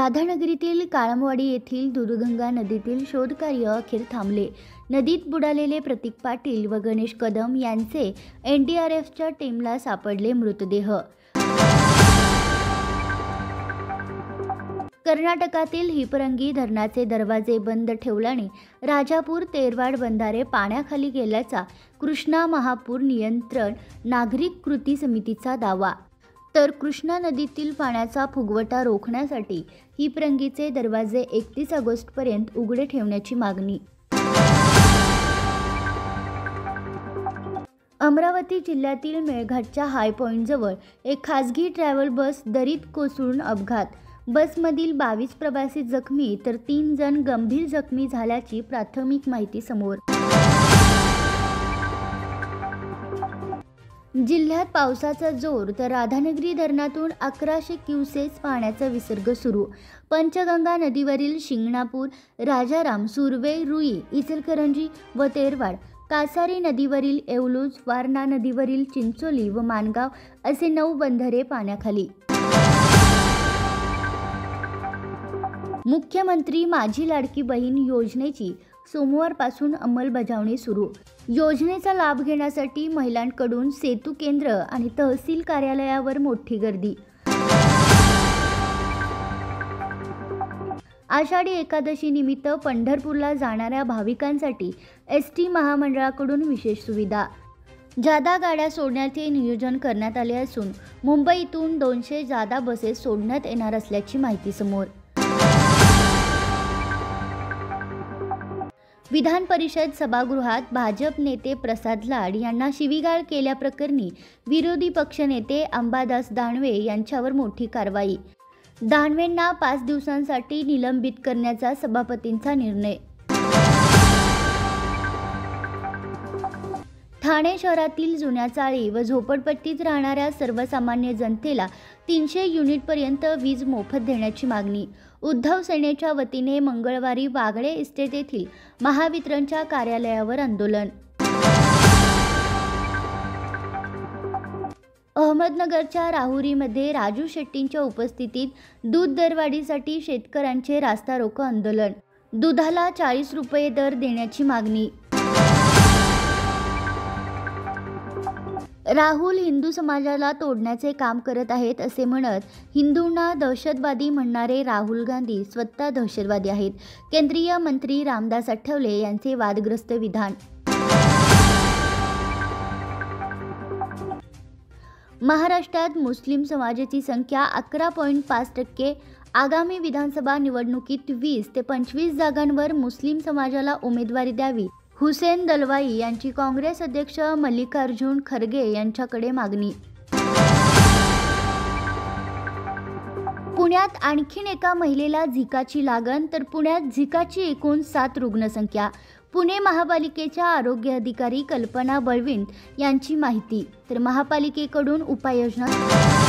राधानगरीतील काळमवाडी येथील दूधगंगा नदीतील शोधकार्य अखेर थांबले. नदीत बुडालेले प्रतीक पाटील व गणेश कदम यांचे एनडीआरएफच्या टीमला सापडले मृतदेह. कर्नाटकातील हिपरंगी धरणाचे दरवाजे बंद ठेवल्याने राजापूर तेरवाड बंधारे पाण्याखाली गेल्याचा कृष्णा महापूर नियंत्रण नागरिक कृती समितीचा दावा. तर कृष्णा नदीतील पाण्याचा फुगवटा रोखण्यासाठी हिपरंगीचे दरवाजे 31 ऑगस्टपर्यंत उघडे ठेवण्याची मागणी. अमरावती जिल्ह्यातील मेळघाटच्या हाय पॉईंटजवळ एक खासगी ट्रॅव्हल बस दरीत कोसळून अपघात. बसमधील 22 प्रवासी जखमी तर 3 जण गंभीर जखमी झाल्याची प्राथमिक माहिती समोर. जिल्ह्यात पावसाचा जोर, तर राधानगरी धरणातून 1100 क्युसेस पाण्याचा विसर्ग सुरू. पंचगंगा नदीवरील शिंगणापूर, राजाराम, सुरवे, रुई, इचलकरंजी व तेरवाड, कासारी नदीवरील येवलूज, वारणा नदीवरील चिंचोली व माणगाव असे 9 बंधारे पाण्याखाली. मुख्यमंत्री माझी लाडकी बहीण योजनेची सोमवारपासून अंमलबजावणी सुरू. योजनेचा लाभ घेण्यासाठी महिलांकडून सेतू केंद्र आणि तहसील कार्यालयावर मोठी गर्दी. आषाढी एकादशी निमित्त पंढरपूरला जाणाऱ्या भाविकांसाठी एसटी महामंडळाकडून विशेष सुविधा. जादा गाड्या सोडण्याचे नियोजन करण्यात आले असून मुंबईतून 200 जादा बसेस सोडण्यात येणार असल्याची माहिती समोर. विधान परिषद सभागृहात भाजप नेते प्रसाद लाड यांना शिवीगाळ केल्याप्रकरणी विरोधी पक्षनेते अंबादास दानवे यांच्यावर मोठी कारवाई. दानवेंना 5 दिवसांसाठी निलंबित करण्याचा सभापतींचा निर्णय. ठाणे शहरातील जुन्या चाळी व झोपडपट्टीत राहणाऱ्या सर्वसामान्य जनतेला 300 युनिटपर्यंत वीज मोफत देण्याची मागणी. उद्धव सेनेच्या वतीने मंगळवारी वागळे इस्टेट येथील महावितरणच्या कार्यालयावर आंदोलन. अहमदनगरच्या राहुरीमध्ये राजू शेट्टींच्या उपस्थितीत दूध दरवाढीसाठी शेतकऱ्यांचे रास्ता रोको आंदोलन. दुधाला 40 रुपये दर देण्याची मागणी. राहुल हिंदू समाजाला तोडण्याचे काम करत आहेत असे म्हणत हिंदूंना दहशतवादी म्हणणारे राहुल गांधी स्वतः दहशतवादी आहेत. केंद्रीय मंत्री रामदास आठवले यांचे वादग्रस्त विधान. महाराष्ट्रात मुस्लिम समाजाची संख्या 11.5%. आगामी विधानसभा निवडणुकीत 20 ते 25 जागांवर मुस्लिम समाजाला उमेदवारी द्यावी. हुसेन दलवाई यांची काँग्रेस अध्यक्ष मल्लिकार्जुन खरगे यांच्याकडे मागणी. पुण्यात आणखीन एका महिलेला झिकाची लागण, तर पुण्यात झिकाची एकूण 7 रुग्णसंख्या. पुणे महापालिकेच्या आरोग्य अधिकारी कल्पना बळविंत यांची माहिती. तर महापालिकेकडून उपाययोजना.